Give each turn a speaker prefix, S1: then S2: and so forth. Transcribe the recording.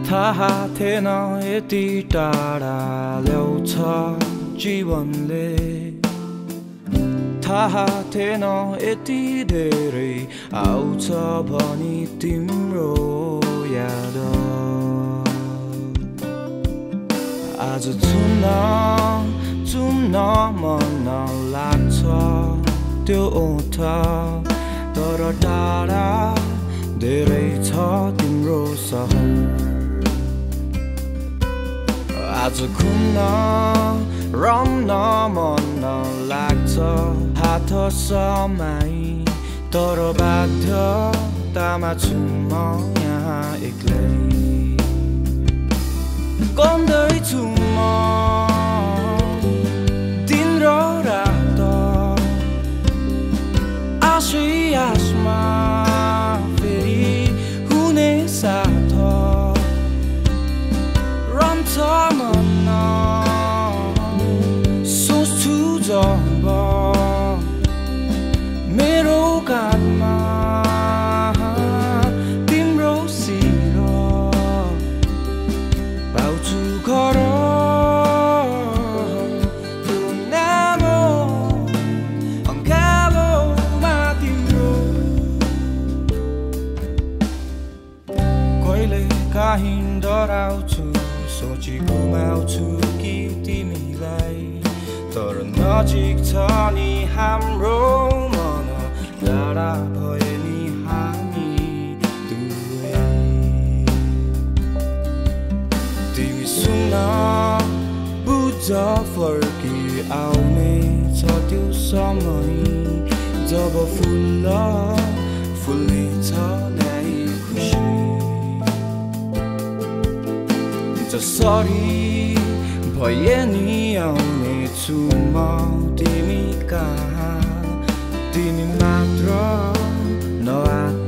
S1: थाहा थिएन यति टाढा ल्याउँछ जीवनले थाहा थिएन यति धेरै आउँछ भनी तिम्रो याद आज चुम्न मन लाग्छ त्यो ओठ तर टाढा धेरै छ तिम्रो सहर आज घुम्न रम्न मन लाग्छ हात समाई तर बाध्यतामा छु म यहाँ एक्लै गन्दैछु म दिन र रात आशै आशमा फेरि हुने साथ रम्छ मन सोच्छु जब मेरो कानमा तिम्रो शिर पाउँछु घर नामो अङ्गालोमा तिम्रो कहिले काहीँ डराउँछु सोची घुमाउँछु कि तिमीलाई तर नजिक छ नि हाम्रो मन टाढा भए नि हामी दुवै तिमी सुन्न बुझ फर्की आउने छ त्यो समय जब फुल्ने छ ल्याई खुसी जसरी भए नि आउने छु म तिमी कहाँ तिमी मात्र नआत्तिनु